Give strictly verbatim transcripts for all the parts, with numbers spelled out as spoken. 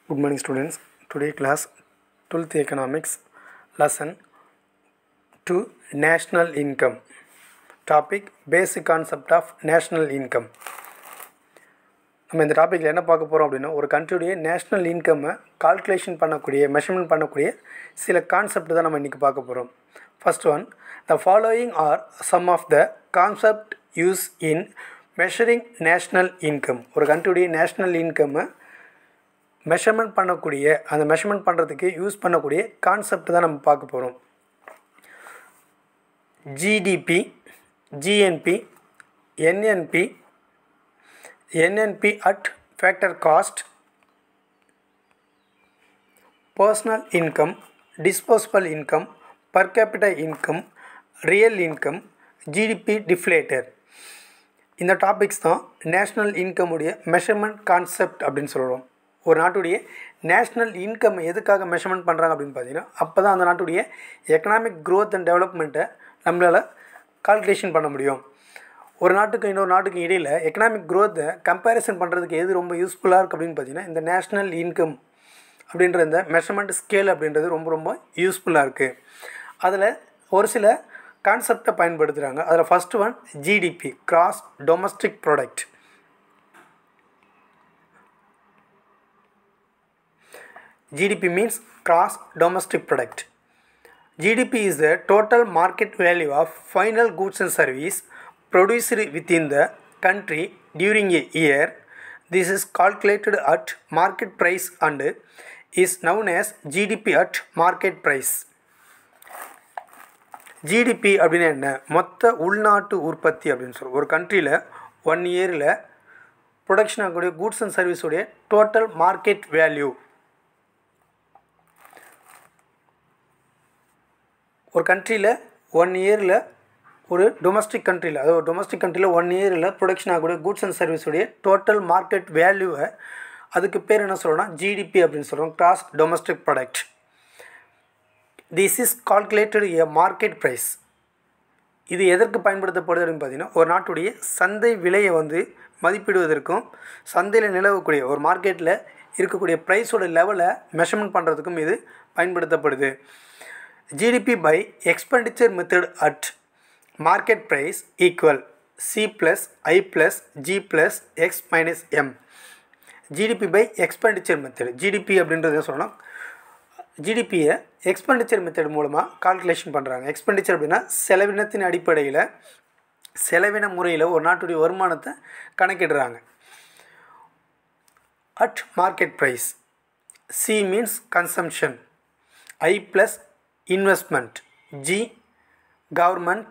Good morning students. Today class twelfth economics lesson two national income. Topic basic concept of national income. நம்ம இந்த டாபிக்ல என்ன பார்க்க போறோம் அப்படினா ஒரு கண்ட்ரியோட நேஷனல் இன்கம் கால்குலேஷன் பண்ணக்கூடிய மெஷர்மென்ட் பண்ணக்கூடிய சில கான்செப்ட் தான் நம்ம இன்னைக்கு பார்க்க போறோம். First one, the following are some of the concept used in measuring national income. ஒரு கண்ட்ரியோட நேஷனல் இன்கம் மெஷர்மென்ட் பண்ணக்கூடிய அந்த மெஷர்மென்ட் பண்றதுக்கு யூஸ் பண்ணக்கூடிய கான்செப்ட் தான் நம்ம பார்க்க போறோம். G D P, G N P, N N P, N N P at factor cost, personal income, disposable income, per capita income, real income, G D P deflator. இந்த topics தான் national income உடைய measurement concept அப்படின்னு சொல்கிறோம். ஒரு நாட்டுடைய national income எதுக்காக measurement பண்ணுறாங்க அப்படின்னு பார்த்தீங்கன்னா அப்போ தான் அந்த நாட்டுடைய எக்கனாமிக் க்ரோத் அண்ட் டெவலப்மெண்ட்டை நம்மளால் கால்குலேஷன் பண்ண முடியும். ஒரு நாட்டுக்கு இன்னொரு நாட்டுக்கு இடையில் எக்கனாமிக் க்ரோத்தை கம்பேரிசன் பண்ணுறதுக்கு எது ரொம்ப யூஸ்ஃபுல்லாக இருக்குது அப்படின்னு பார்த்தீங்கன்னா இந்த நேஷ்னல் இன்கம் அப்படின்ற இந்த மெஷர்மெண்ட் ஸ்கேல் அப்படின்றது ரொம்ப ரொம்ப யூஸ்ஃபுல்லாக இருக்குது. அதில் ஒரு சில கான்செப்டை பயன்படுத்துகிறாங்க. அதில் first one GDP, gross domestic product. G D P means gross domestic product. G D P is the total market value of final goods and service produced within the country during a year. This is calculated at market price and is known as G D P at market price. G D P அப்படின்னா என்ன? மொத்த உள்நாட்டு உற்பத்தி அப்படின்னு சொல்கிறோம். ஒரு கண்ட்ரியில் one இயரில் ப்ரொடக்ஷன் ஆகக்கூடிய கூட்ஸ் அண்ட் சர்வீஸுடைய டோட்டல் மார்க்கெட் வேல்யூ. ஒரு கண்ட்ரியில் ஒன் இயரில் ஒரு டொமஸ்டிக் கண்ட்ரியில் அதாவது ஒரு டொமஸ்டிக் கண்ட்ரியில் ஒன் இயரில் ப்ரொடக்ஷன் ஆகக்கூடிய கூட்ஸ் அண்ட் சர்வீஸுடைய டோட்டல் மார்க்கெட் வேல்யூவை அதுக்கு பேர் என்ன சொல்கிறோம்னா ஜிடிபி அப்படின்னு சொல்கிறோம், gross domestic product. This is calculated a market price. இது எதற்கு பயன்படுத்தப்படுது அப்படின்னு பார்த்தீங்கன்னா ஒரு நாட்டுடைய சந்தை விலையை வந்து மதிப்பிடுவதற்கும் சந்தையில் நிலவக்கூடிய ஒரு மார்க்கெட்டில் இருக்கக்கூடிய ப்ரைஸோட லெவலை மெஷர்மெண்ட் பண்ணுறதுக்கும் இது பயன்படுத்தப்படுது. G D P by expenditure method at market price equal C plus I plus G plus X minus M. G D P by expenditure method. G D P அப்படின்றத சொல்லலாம். G D P-யை expenditure method மூலமாக calculation பண்ணுறாங்க. Expenditure அப்படின்னா செலவினத்தின் அடிப்படையில் செலவின முறையில் ஒரு நாட்டுடைய வருமானத்தை கணக்கிடுறாங்க. At market price. C means consumption. I plus investment, G government,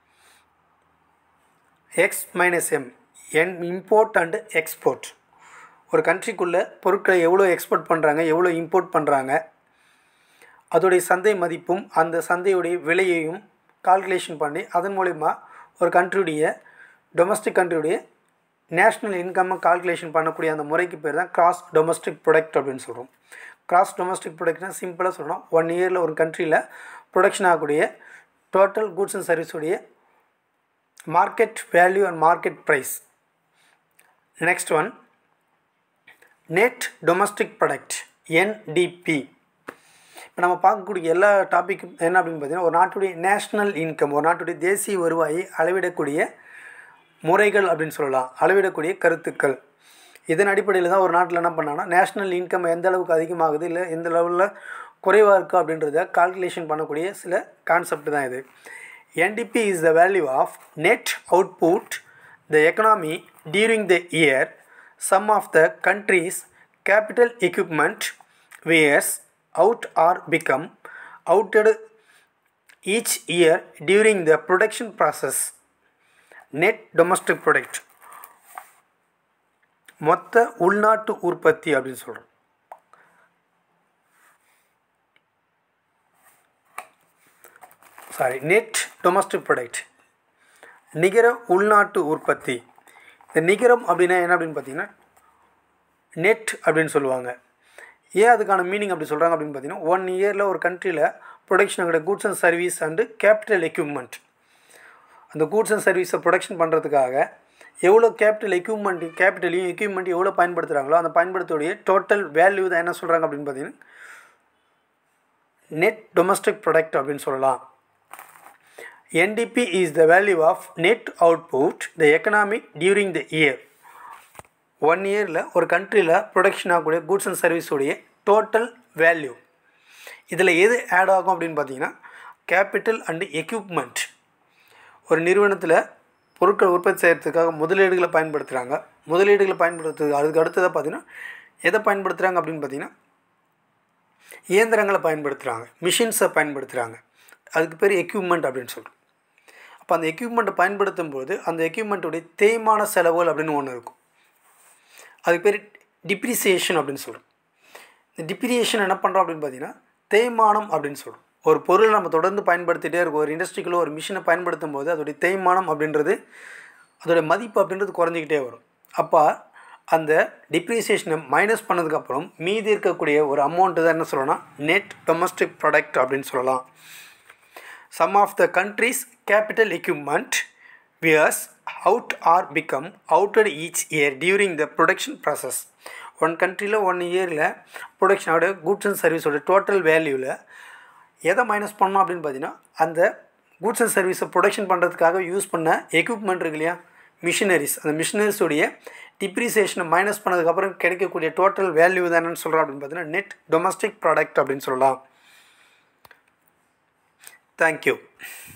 X minus M N import and export. ஒரு கண்ட்ரிக்குள்ளே பொருட்களை எவ்வளோ எக்ஸ்போர்ட் பண்ணுறாங்க எவ்வளோ இம்போர்ட் பண்ணுறாங்க அதோடைய சந்தை மதிப்பும் அந்த சந்தையுடைய விலையையும் கால்குலேஷன் பண்ணி அதன் மூலிமா ஒரு கண்ட்ரியுடைய டொமஸ்டிக் கண்ட்ரியுடைய நேஷ்னல் இன்கம்மை கால்குலேஷன் பண்ணக்கூடிய அந்த முறைக்கு பேர் தான் கிராஸ் டொமஸ்டிக் ப்ராடக்ட் அப்படின்னு சொல்கிறோம். கிராஸ் டொமஸ்டிக் ப்ராடக்ட்னா சிம்பிளாக சொல்லணும் ஒன் இயரில் ஒரு கண்ட்ரியில் ப்ரொடக்ஷன் ஆகக்கூடிய டோட்டல் கூட்ஸ் அண்ட் சர்வீஸுடைய market value and market price. Next one net domestic product, N D P. இப்போ நம்ம பார்க்கக்கூடிய எல்லா டாப்பிக்கும் என்ன அப்படின்னு பார்த்தீங்கன்னா ஒரு நாட்டுடைய நேஷ்னல் இன்கம் ஒரு நாட்டுடைய தேசிய வருவாயை அளவிடக்கூடிய முறைகள் அப்படின்னு சொல்லலாம், அளவிடக்கூடிய கருத்துக்கள். இதன் அடிப்படையில் தான் ஒரு நாட்டில் என்ன பண்ணாங்கன்னா நேஷ்னல் இன்கம் எந்த அளவுக்கு அதிகமாகுது இல்லை எந்த லெவலில் குறைவாக இருக்குது அப்படின்றத கால்குலேஷன் பண்ணக்கூடிய சில கான்செப்ட் தான் இது. N D P is the value of net output the economy during the year. Some of the country's capital equipment wears out or become outed each year during the production process. Net domestic product மொத்த உள்நாட்டு உற்பத்தி அப்படின்னு சொல்கிறோம். Sorry net domestic product, நிகர உள்நாட்டு உற்பத்தி. இந்த நிகரம் அப்படின்னா என்ன அப்படின்னு பார்த்தீங்கன்னா நெட் அப்படின்னு சொல்லுவாங்க. ஏன் அதுக்கான மீனிங் அப்படி சொல்கிறாங்க அப்படின்னு பார்த்தீங்கன்னா ஒன் இயரில் ஒரு கண்ட்ரியில் ப்ரொடக்ஷன் ஆகிற goods and service and capital equipment அந்த கூட்ஸ் அண்ட் சர்வீஸை ப்ரொடக்ஷன் பண்ணுறதுக்காக எவ்வளோ கேபிட்டல் எக்யூப்மெண்ட் கேபிட்டலையும் எக்யூப்மெண்ட் எவ்வளோ பயன்படுத்துகிறாங்களோ அந்த பயன்படுத்தக்கூடிய டோட்டல் வேல்யூ தான் என்ன சொல்கிறாங்க அப்படின்னு பார்த்தீங்கன்னா நெட் டொமஸ்டிக் ப்ராடக்ட் அப்படின்னு சொல்லலாம். N D P is the value of net output the economy during the year. One இயரில் ஒரு கண்ட்ரியில் ப்ரொடக்ஷன் ஆகக்கூடிய கூட்ஸ் அண்ட் சர்வீஸ் உடைய டோட்டல் வேல்யூ. இதில் எது ஆட் ஆகும் அப்படின்னு பார்த்தீங்கன்னா கேபிட்டல் அண்டு எக்யூப்மெண்ட். ஒரு நிறுவனத்தில் பொருட்கள் உற்பத்தி செய்கிறதுக்காக முதலீடுகளை பயன்படுத்துகிறாங்க. முதலீடுகளை பயன்படுத்துறது அதுக்கு அடுத்ததாக பார்த்தீங்கன்னா எதை பயன்படுத்துகிறாங்க அப்படின்னு பார்த்தீங்கன்னா இயந்திரங்களை பயன்படுத்துகிறாங்க, மிஷின்ஸை பயன்படுத்துகிறாங்க. அதுக்கு பேர் எக்யூப்மெண்ட் அப்படின்னு சொல்கிறோம். அப்போ அந்த எக்யூப்மெண்ட்டை பயன்படுத்தும் போது அந்த எக்யூப்மெண்ட்டுடைய தேய்மான செலவுகள் அப்படின்னு ஒன்று இருக்கும். அதுக்கு பேர் டிப்ரிசியேஷன் அப்படின்னு சொல்கிறோம். இந்த டிப்ரிசியேஷன் என்ன பண்ணுறோம் அப்படின்னு பார்த்தீங்கன்னா தேய்மானம் அப்படின்னு சொல்கிறோம். ஒரு பொருள் நம்ம தொடர்ந்து பயன்படுத்திகிட்டே இருக்கும். ஒரு இண்டஸ்ட்ரிக்குள்ளே ஒரு மிஷினை பயன்படுத்தும் போது அதோடைய தேய்மானம் அப்படின்றது அதோடைய மதிப்பு அப்படின்றது குறைஞ்சிக்கிட்டே வரும். அப்போ அந்த டிப்ரிசியேஷனை மைனஸ் பண்ணதுக்கப்புறம் மீதி இருக்கக்கூடிய ஒரு அமௌண்ட்டு தான் என்ன சொல்லணும்னா நெட் டொமஸ்டிக் ப்ராடக்ட் அப்படின்னு சொல்லலாம். Some of the country's capital equipment wears out or become outed each year during the production process. One கண்ட்ரியில் ஒன் இயரில் ப்ரொடக்ஷனோட கூட்ஸ் அண்ட் சர்வீஸோட டோட்டல் வேல்யூவில் எதை மைனஸ் பண்ணோம் அப்படின்னு பார்த்தீங்கன்னா அந்த கூட்ஸ் அண்ட் சர்வீஸை ப்ரொடக்ஷன் பண்ணுறதுக்காக யூஸ் பண்ண எக்யூப்மெண்ட் இருக்கு இல்லையா, மிஷினரிஸ், அந்த மிஷினரிஸுடைய டிப்ரிசியேஷனை மைனஸ் பண்ணதுக்கப்புறம் கிடைக்கக்கூடிய டோட்டல் வேல்யூ தான் என்னன்னு சொல்கிறோம் அப்படின்னு பார்த்தீங்கன்னா நெட் டொமஸ்டிக் ப்ராடக்ட் அப்படின்னு சொல்லலாம். Thank you.